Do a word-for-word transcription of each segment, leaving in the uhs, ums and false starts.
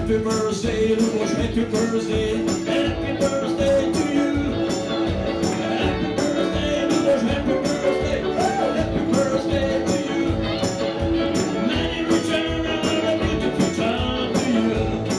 Happy birthday, Luboš, happy birthday, happy birthday to you. Happy birthday, Luboš, happy birthday, happy birthday to you. Many return a beautiful time to you.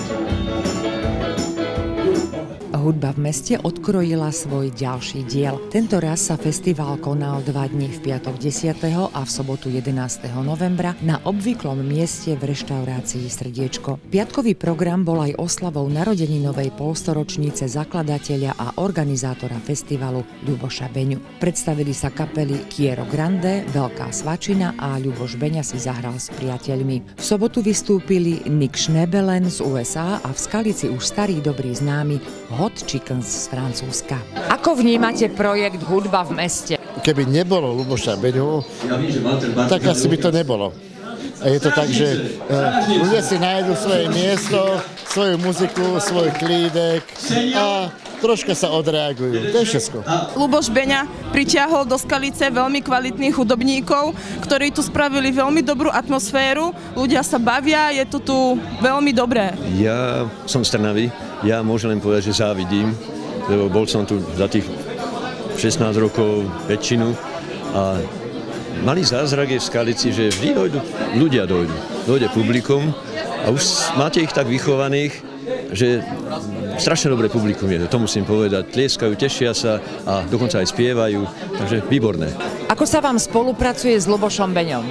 Hudba v meste odkrojila svoj ďalší diel. Tento raz sa festival konal dva dni, v piatok desiateho a v sobotu jedenásteho novembra na obvyklom mieste v reštaurácii Srdiečko. Piatkový program bol aj oslavou narodeninovej polstoročnice zakladateľa a organizátora festivalu Ľuboša Beňu. Predstavili sa kapely Kiero Grande, Veľká Svačina a Ľuboš Beňa si zahral s priateľmi. V sobotu vystúpili Nick Schnebelen z ú es á a v Skalici už starý dobrý známy Hot Chickens z Francúzska. Ako vnímate projekt Hudba v meste? Keby nebolo Ľuboša Beňu, tak asi by to nebolo. A je to tak, že ľudia si nájdu svoje miesto, svoju muziku, svoj klídek a troška sa odreagujú. To je všetko. Ľuboš Beňa pritiahol do Skalice veľmi kvalitných hudobníkov, ktorí tu spravili veľmi dobrú atmosféru. Ľudia sa bavia, je to tu veľmi dobré. Ja som z Trnavy, ja môžem len povedať, že závidím, lebo bol som tu za tých šestnásť rokov väčšinu a malý zázrak je v Skalici, že vždy dojdu, ľudia dojdu, dojde publikum a už máte ich tak vychovaných, že strašne dobré publikum je, to musím povedať. Tlieskajú, tešia sa a dokonca aj spievajú, takže výborné. Ako sa vám spolupracuje s Ľubošom Beňom?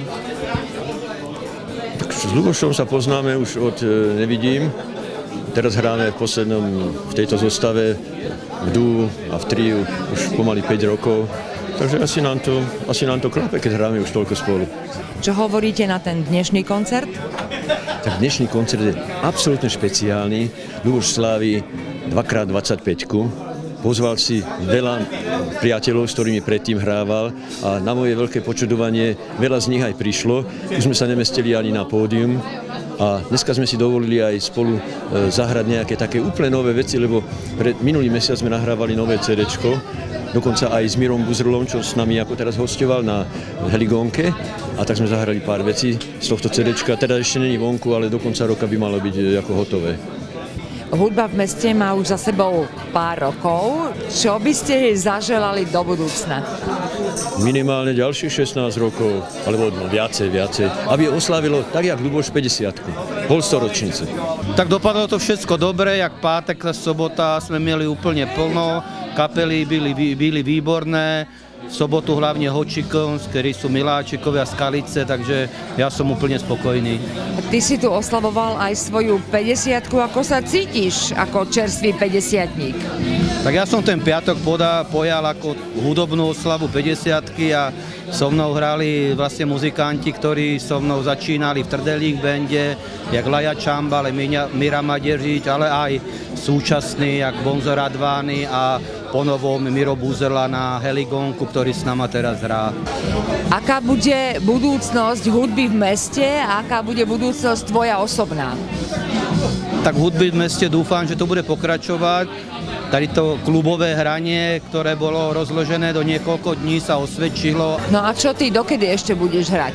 Tak s Ľubošom sa poznáme už od Nevidím. Teraz hráme v poslednom, v tejto zostave v dú a v triu už pomaly päť rokov. Takže asi nám to, asi nám to klope, keď hráme už toľko spolu. Čo hovoríte na ten dnešný koncert? Tak dnešný koncert je absolútne špeciálny. Ľuboš slávi dvakrát dvadsaťpäťku. Pozval si veľa priateľov, s ktorými predtým hrával a na moje veľké počudovanie veľa z nich aj prišlo. Už sme sa nemestili ani na pódium a dneska sme si dovolili aj spolu zahrať nejaké také úplne nové veci, lebo pred minulý mesiac sme nahrávali nové cédéčko, dokonca aj s Mirom Buzrlom, čo s nami ako teraz hostoval na Heligónke. A tak sme zahrali pár vecí z tohto cédéčka. Teda ešte není vonku, ale do konca roka by malo byť ako hotové. Hudba v meste má už za sebou pár rokov. Čo by ste jej zaželali do budúcna? Minimálne ďalších šestnásť rokov, alebo viacej, viacej. Aby je oslávilo tak, jak Ľuboš päťdesiatku. Polstoročnice. Tak dopadlo to všetko dobre, jak pátek, sobota sme mieli úplne plno. Kapely byli, byli výborné. V sobotu hlavne Hot Chickens, ktorí sú miláčikovia Skalice, takže ja som úplne spokojný. Ty si tu oslavoval aj svoju päťdesiatku, ako sa cítiš ako čerstvý päťdesiatnik? Tak ja som ten piatok podá, pojal ako hudobnú oslavu päťdesiatky a so mnou hrali vlastne muzikanti, ktorí so mnou začínali v Trdelík bende, jak Laja Čambal, Mira Maďežič, ale aj súčasní, jak Bonzo Radvány a ponovom Miro Buzrla na Heligónku, ktorý s nama teraz hrá. Aká bude budúcnosť hudby v meste a aká bude budúcnosť tvoja osobná? Tak hudby v meste dúfam, že to bude pokračovať. Tady to klubové hranie, ktoré bolo rozložené do niekoľko dní, sa osvedčilo. No a čo ty, dokedy ešte budeš hrať?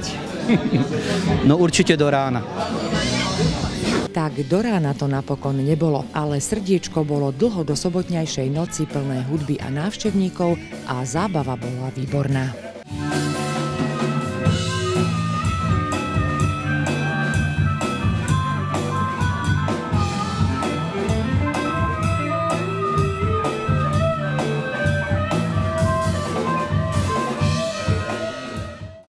No určite do rána. Tak do rána to napokon nebolo, ale Srdiečko bolo dlho do sobotňajšej noci plné hudby a návštevníkov a zábava bola výborná.